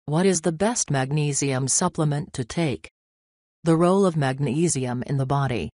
What is the best magnesium supplement to take? The role of magnesium in the body.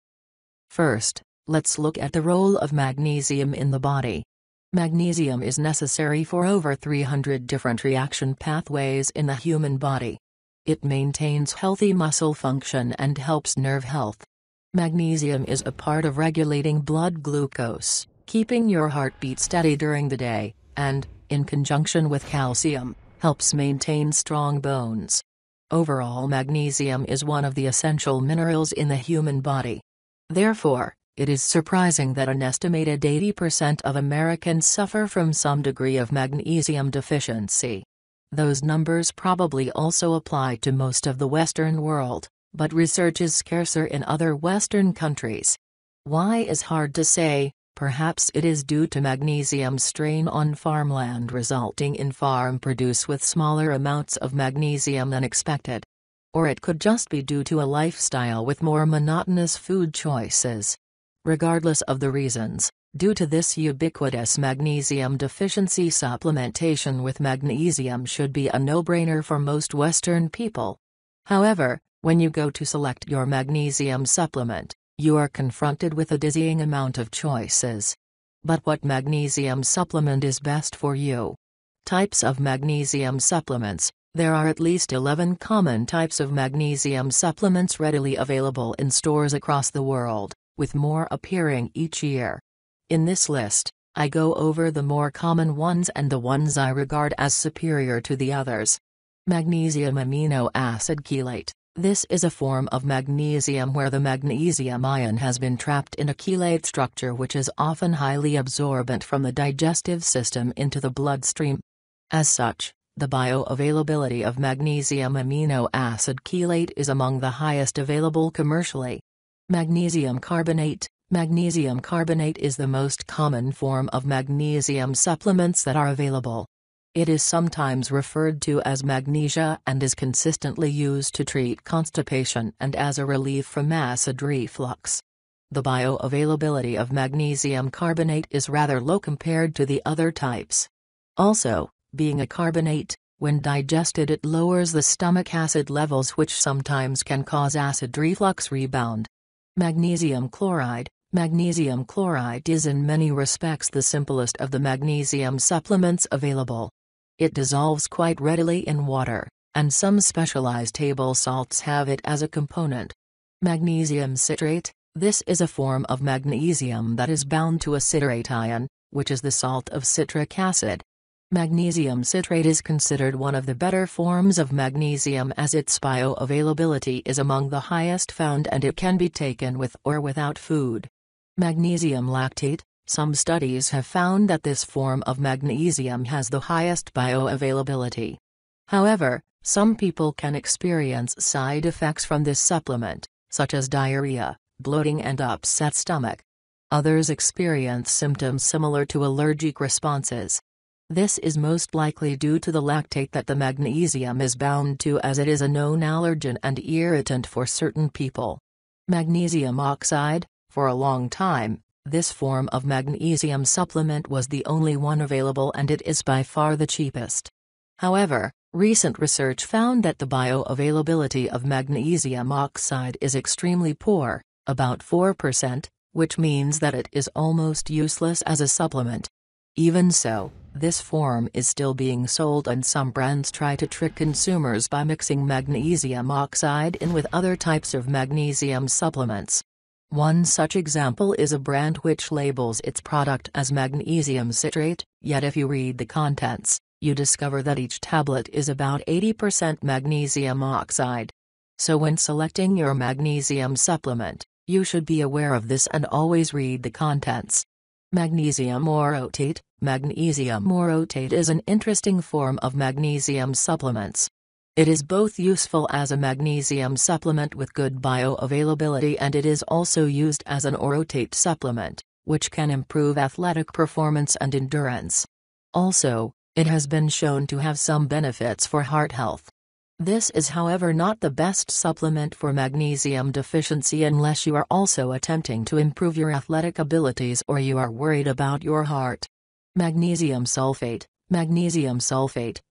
First, let's look at the role of magnesium in the body. Magnesium is necessary for over 300 different reaction pathways in the human body. It maintains healthy muscle function and helps nerve health. Magnesium is a part of regulating blood glucose, keeping your heartbeat steady during the day, and, in conjunction with calcium, helps maintain strong bones. Overall, magnesium is one of the essential minerals in the human body. Therefore, it is surprising that an estimated 80% of Americans suffer from some degree of magnesium deficiency. Those numbers probably also apply to most of the Western world, but research is scarcer in other Western countries. Why is hard to say. Perhaps it is due to magnesium strain on farmland resulting in farm produce with smaller amounts of magnesium than expected. Or it could just be due to a lifestyle with more monotonous food choices. Regardless of the reasons, due to this ubiquitous magnesium deficiency, supplementation with magnesium should be a no-brainer for most Western people. However, when you go to select your magnesium supplement, you are confronted with a dizzying amount of choices. But what magnesium supplement is best for you? Types of magnesium supplements. There are at least 11 common types of magnesium supplements readily available in stores across the world, with more appearing each year. In this list, I go over the more common ones and the ones I regard as superior to the others. Magnesium amino acid chelate. This is a form of magnesium where the magnesium ion has been trapped in a chelate structure, which is often highly absorbent from the digestive system into the bloodstream. As such, the bioavailability of magnesium amino acid chelate is among the highest available commercially. Magnesium carbonate. Magnesium carbonate is the most common form of magnesium supplements that are available. It is sometimes referred to as magnesia and is consistently used to treat constipation and as a relief from acid reflux. The bioavailability of magnesium carbonate is rather low compared to the other types. Also, being a carbonate, when digested it lowers the stomach acid levels, which sometimes can cause acid reflux rebound. Magnesium chloride. Magnesium chloride is in many respects the simplest of the magnesium supplements available. It dissolves quite readily in water, and some specialized table salts have it as a component. Magnesium citrate. This is a form of magnesium that is bound to a citrate ion, which is the salt of citric acid. Magnesium citrate is considered one of the better forms of magnesium as its bioavailability is among the highest found, and it can be taken with or without food. Magnesium lactate. Some studies have found that this form of magnesium has the highest bioavailability. However, some people can experience side effects from this supplement, such as diarrhea, bloating and upset stomach. Others experience symptoms similar to allergic responses. This is most likely due to the lactate that the magnesium is bound to, as it is a known allergen and irritant for certain people. Magnesium oxide. For a long time, this form of magnesium supplement was the only one available, and it is by far the cheapest. However, recent research found that the bioavailability of magnesium oxide is extremely poor, about 4%, which means that it is almost useless as a supplement. Even so, this form is still being sold, and some brands try to trick consumers by mixing magnesium oxide in with other types of magnesium supplements. One such example is a brand which labels its product as Magnesium Citrate, yet if you read the contents, you discover that each tablet is about 80% magnesium oxide. So when selecting your magnesium supplement, you should be aware of this and always read the contents. Magnesium orotate. Magnesium orotate is an interesting form of magnesium supplements. It is both useful as a magnesium supplement with good bioavailability, and it is also used as an orotate supplement, which can improve athletic performance and endurance. Also, it has been shown to have some benefits for heart health. This is, however, not the best supplement for magnesium deficiency unless you are also attempting to improve your athletic abilities or you are worried about your heart. Magnesium sulfate. Magnesium sulfate.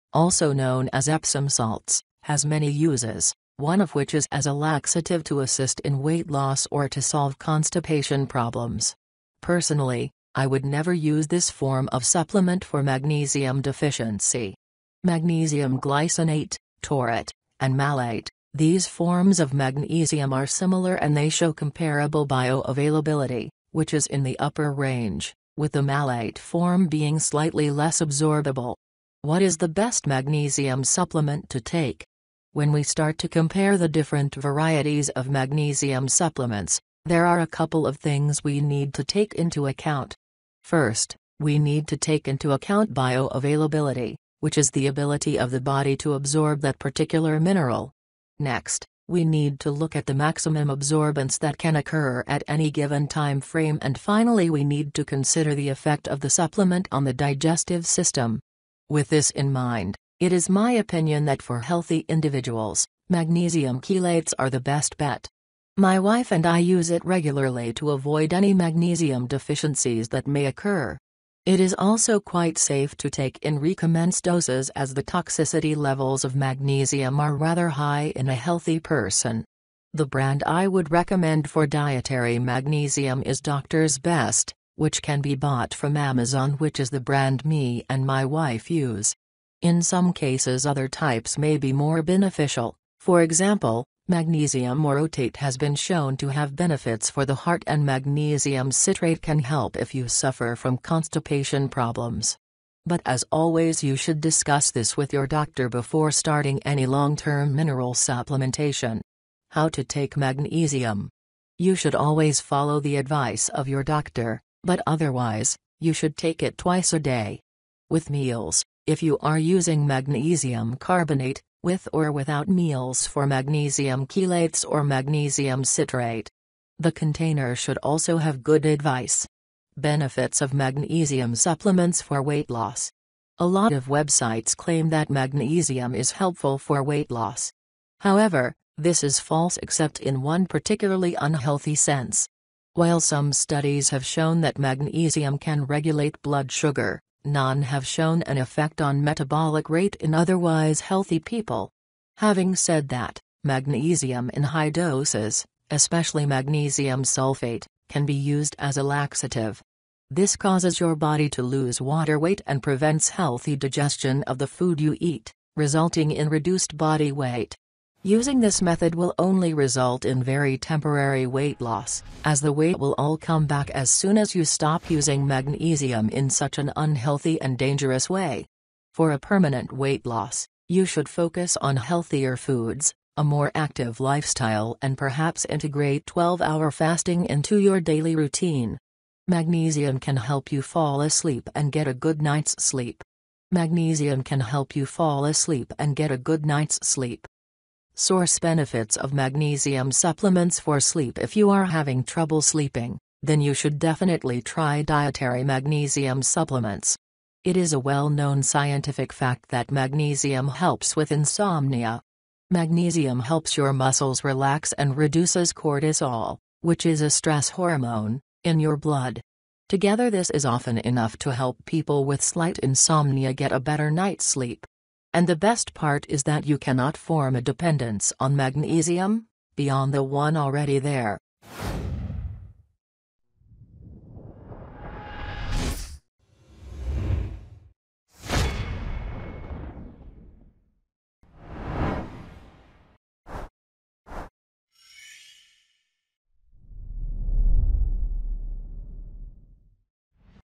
also known as Epsom salts, has many uses, one of which is as a laxative to assist in weight loss or to solve constipation problems. Personally, I would never use this form of supplement for magnesium deficiency. Magnesium glycinate, taurate, and malate, these forms of magnesium are similar and they show comparable bioavailability, which is in the upper range, with the malate form being slightly less absorbable. What is the best magnesium supplement to take? When we start to compare the different varieties of magnesium supplements, there are a couple of things we need to take into account. First, we need to take into account bioavailability, which is the ability of the body to absorb that particular mineral. Next, we need to look at the maximum absorbance that can occur at any given time frame, and finally we need to consider the effect of the supplement on the digestive system. With this in mind, it is my opinion that for healthy individuals, magnesium chelates are the best bet. My wife and I use it regularly to avoid any magnesium deficiencies that may occur. It is also quite safe to take in recommenced doses as the toxicity levels of magnesium are rather high in a healthy person. The brand I would recommend for dietary magnesium is Doctor's Best, which can be bought from Amazon, which is the brand me and my wife use. In some cases other types may be more beneficial. For example, magnesium orotate has been shown to have benefits for the heart, and magnesium citrate can help if you suffer from constipation problems. But as always, you should discuss this with your doctor before starting any long-term mineral supplementation. How to take magnesium? You should always follow the advice of your doctor, but otherwise, you should take it twice a day. With meals, if you are using magnesium carbonate, with or without meals for magnesium chelates or magnesium citrate. The container should also have good advice. Benefits of magnesium supplements for weight loss. A lot of websites claim that magnesium is helpful for weight loss. However, this is false except in one particularly unhealthy sense. While some studies have shown that magnesium can regulate blood sugar, none have shown an effect on metabolic rate in otherwise healthy people. Having said that, magnesium in high doses, especially magnesium sulfate, can be used as a laxative. This causes your body to lose water weight and prevents healthy digestion of the food you eat, resulting in reduced body weight. Using this method will only result in very temporary weight loss, as the weight will all come back as soon as you stop using magnesium in such an unhealthy and dangerous way. For a permanent weight loss, you should focus on healthier foods, a more active lifestyle, and perhaps integrate 12-hour fasting into your daily routine. Magnesium can help you fall asleep and get a good night's sleep. Magnesium can help you fall asleep and get a good night's sleep. Source benefits of magnesium supplements for sleep. If you are having trouble sleeping, then you should definitely try dietary magnesium supplements. It is a well-known scientific fact that magnesium helps with insomnia. Magnesium helps your muscles relax and reduces cortisol, which is a stress hormone, in your blood. Together, this is often enough to help people with slight insomnia get a better night's sleep. And the best part is that you cannot form a dependence on magnesium, beyond the one already there.